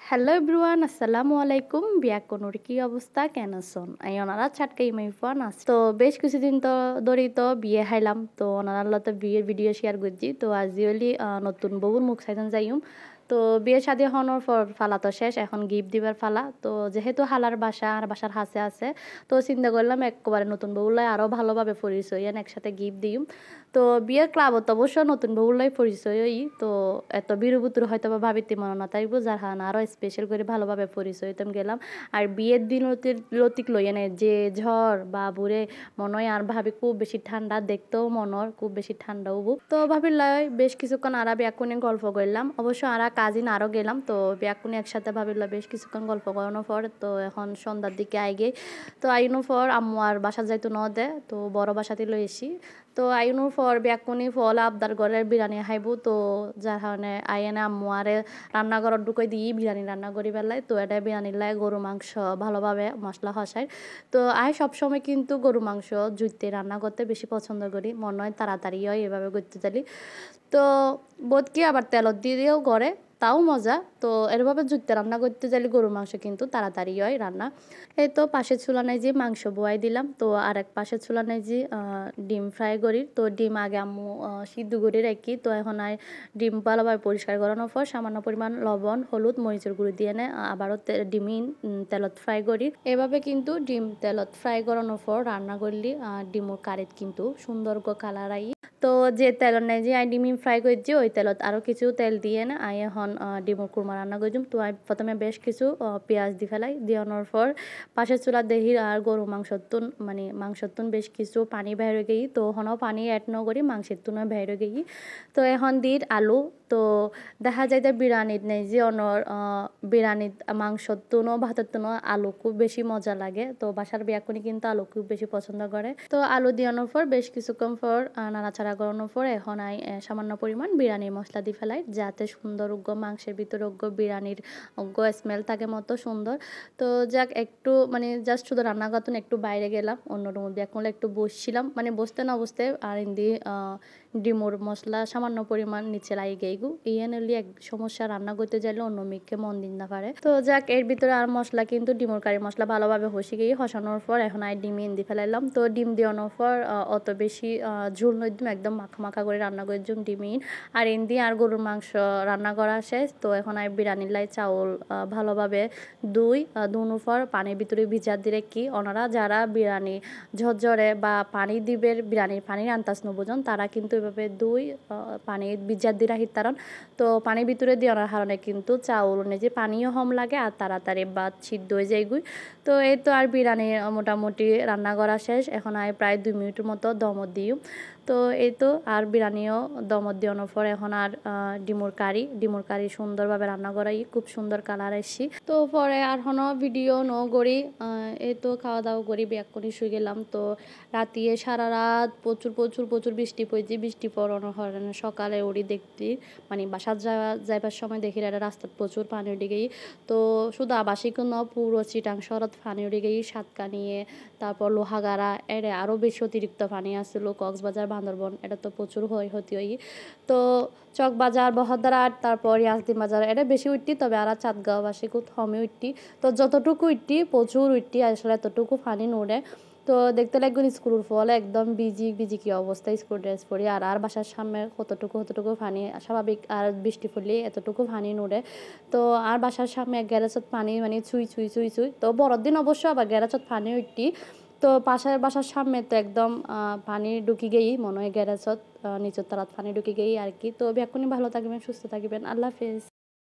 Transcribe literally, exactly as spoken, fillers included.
Hello everyone আসসালামু আলাইকুম বিয়া কোনোর কি অবস্থা কেন শোন এই ওনারা ছাটকাই মাইফান আস তো বেশ কিছুদিন তো ধরেই তো বিয়ে হাইলাম তো ওনারা তো বিয়ের ভিডিও শেয়ার করছি তো আজিওলি নতুন বউর মুখ সাইজন যাইম তো বিয়ে শাদী হওয়ার পর ফালা তো শেষ এখন গিফট দিবার ফালা তো যেহেতু হালার বাসা আর বাসার হাসে আছে তো চিন্তা করলাম একবারে নতুন বউলাই আরও ভালোভাবে পরিচয় এন একসাথে গিফট দিম তো বিয়ের ক্লাবত অবশ্য নতুন বউলাই পরিচয় তো এত বিরুবুতুর হয়তো বা ভাবিতে মনে না তাই যার হান আরও স্পেশাল করে ভালোভাবে পরিচয় হইতাম গেলাম আর বিয়ের দিন লতিক লইয়া নেই যে ঝড় বা বুড়ে মনে হয় আর ভাবি খুব বেশি ঠান্ডা দেখতেও মনর খুব বেশি ঠান্ডা উবু তো ভাবিলাই বেশ কিছুক্ষণ আরা ব্যাকুনে গল্প করলাম অবশ্য আরা কাজিন আরও গেলাম তো ব্যাকুনে একসাথে ভাবিলা বেশ কিছুক্ষণ গল্প করানোর পর তো এখন সন্ধ্যার দিকে আইগে তো আইনোর পর আম্মু আর বাসা যাইতো ন দে তো বড় বাসাতে লই এসি তো আইনোর পর ব্যাকুনি ফল আবদার ঘরের বিরিয়ানি খাইব তো যার কারণে আইনে আম্মু আরে রান্নাঘরত ঢুকাই দিই বিরিয়ানি রান্না করি পেলাই তো এটা বিরিয়ানির লাই গরু মাংস ভালোভাবে মশলা হসাই তো আই সবসময় কিন্তু গরু মাংস জুইতে রান্না করতে বেশি পছন্দ করি মনে হয় তাড়াতাড়ি হয় এভাবে করতে চালি তো বোধ কি আবার তেলত দিয়েও করে তাও মজা তো এরভাবে জুইতে রান্না করতে চাইলে গরু মাংস কিন্তু তাড়াতাড়ি হয় রান্না এই তো পাশের চুলানায় যে মাংস বোয়াই দিলাম তো আর এক পাশের চুলানায় যে ডিম ফ্রাই করি তো ডিম আগে আম্মু সিদ্ধ করে রাখি তো এখন আর ডিম ভালোভাবে পরিষ্কার করানোর পর সামান্য পরিমাণ লবণ হলুদ মরিচের গুঁড়ি দিয়ে নে আবারও ডিমই তেলত ফ্রাই করি এভাবে কিন্তু ডিম তেলত ফ্রাই করানোর পর রান্না করলে ডিমোর কারিত কিন্তু সুন্দর কালার আই তো যে তেল নেই যে আই ডিমি ফ্রাই করছি ওই তেলত আরও কিছু তেল দিয়ে না আই এখন ডিমোর কুরমা রান্না করছিম তো আমি প্রথমে বেশ কিছু পেঁয়াজ দি ফেলাই দিয়ানোর পর পাশের চুলা দেহি আর গরু মাংসতুন মানে মাংসতুন বেশ কিছু পানি বাইরে গেই তো হনও পানি অ্যাড ন করি মাংসের তুনও বাইরে গেই তো এখন দির আলু তো দেখা যায় যে বিরিয়ানির নেই যে অনর বিরিয়ানির মাংসর তুনও ভাতের তুনও আলু খুব বেশি মজা লাগে তো বাসার বিয়াকুনি কিন্তু আলু খুব বেশি পছন্দ করে তো আলু দিয়ানোর পর বেশ কিছুক্ষণ পর নাড়াচাড়া করানোর পর এখন আই সামান্য পরিমাণ বিরিয়ানির মশলা দিয়ে ফেলাই যাতে সুন্দর উগ্র মাংসের ভিতরে উগ্র বিরিয়ানির উগ্র স্মেল থাকে মতো সুন্দর তো যাক একটু মানে জাস্ট শুধু রান্না করতেন একটু বাইরে গেলাম অন্য রুম দিয়ে এখন একটু বসছিলাম মানে বসতে না বসতে আর ইন্দি ডিমোর মশলা সামান্য পরিমাণ নিচে লাই গেইগু এই এনলি এক সমস্যা রান্না করতে যাইলে অন্য মেয়েকে মন দিন না পারে তো যাক এর ভিতরে আর মশলা কিন্তু ডিমোর কারি মশলা ভালোভাবে হসি গিয়ে হসানোর পর এখন আই ডিম ইন্দি ফেলাইলাম তো ডিম দিয়ানোর পর অত বেশি ঝোল নইদিম একদম মাখা মাখা করে রান্না করে দিম ডিমিন আর ইন্দি আর গরুর মাংস রান্না করা শেষ তো এখন আই বিরিয়ানির লাই চাউল ভালোভাবে দুই দুনোর পর পানির ভিতরে ভিজার দিলে কি ওনারা যারা বিরিয়ানি ঝরঝরে বা পানি দিবের বিরিয়ানির পানির আন্তাজ নবুজন তারা কিন্তু এভাবে দুই পানির ভিজার দিয়ে রাখি তারণ তো পানির ভিতরে দিয়ে ওনার কারণে কিন্তু চাউল যে পানিও হম লাগে আর তাড়াতাড়ি বাদ সিদ্ধ হয়ে যায়গুই তো এই তো আর বিরিয়ানি মোটামুটি রান্না করা শেষ এখন আই প্রায় দুই মিনিটের মতো দমত দিই তো এই তো আর বিরিয়ানিও দমত দিয়ানোর পর এখন আর ডিমোর কারি ডিমোর কারি সুন্দরভাবে রান্না করাই খুব সুন্দর কালার এসছি তো পরে আর হনো ভিডিও নো করি এই তো খাওয়া দাওয়া করি ব্যাক করে শুয়ে গেলাম তো রাতিয়ে সারা রাত প্রচুর প্রচুর প্রচুর বৃষ্টি পড়েছি বৃষ্টি পড়ানোর কারণে সকালে উড়ি দেখতে মানে বাসার যাওয়া যাইবার সময় দেখি এটা রাস্তায় প্রচুর পানি উঠে গেই তো শুধু আবাসিক ন পুরো চিটাং শহরত পানি উঠে গেই সাতকা নিয়ে তারপর লোহাগাড়া এটা আরও বেশি অতিরিক্ত পানি আসছিলো কক্সবাজার বান্দরবন এটা তো প্রচুর হয় হতি হই তো চকবাজার বহদ্দার তারপর ইয়াসদিন বাজার এটা বেশি উঠতি তবে আর চাঁদগাঁওবাসী খুব কমে উঠতি তো যতটুকু উঠতি প্রচুর উঠতি আসলে এতটুকু পানি নোড়ে তো দেখতে লাগবেন স্কুলের ফল একদম বিজি বিজি কি অবস্থা স্কুল ড্রেস পরি আর আর বাসার সামনে কতটুকু কতটুকু পানি স্বাভাবিক আর বৃষ্টি পড়লে এতটুকু পানি নোড়ে তো আর বাসার সামনে এক গ্যারেজত পানি মানে ছুঁই ছুঁই ছুঁই ছুঁই তো বড়দিন দিন অবশ্য আবার গ্যারেজত পানি উঠতি তো পাশের বাসার সামনে তো একদম পানি ঢুকি গেই মনে হয় গ্যারেজত নিচের তলাত পানি ঢুকি গেই আর কি তো এখনই ভালো থাকবেন সুস্থ থাকবেন আল্লাহ হাফেজ।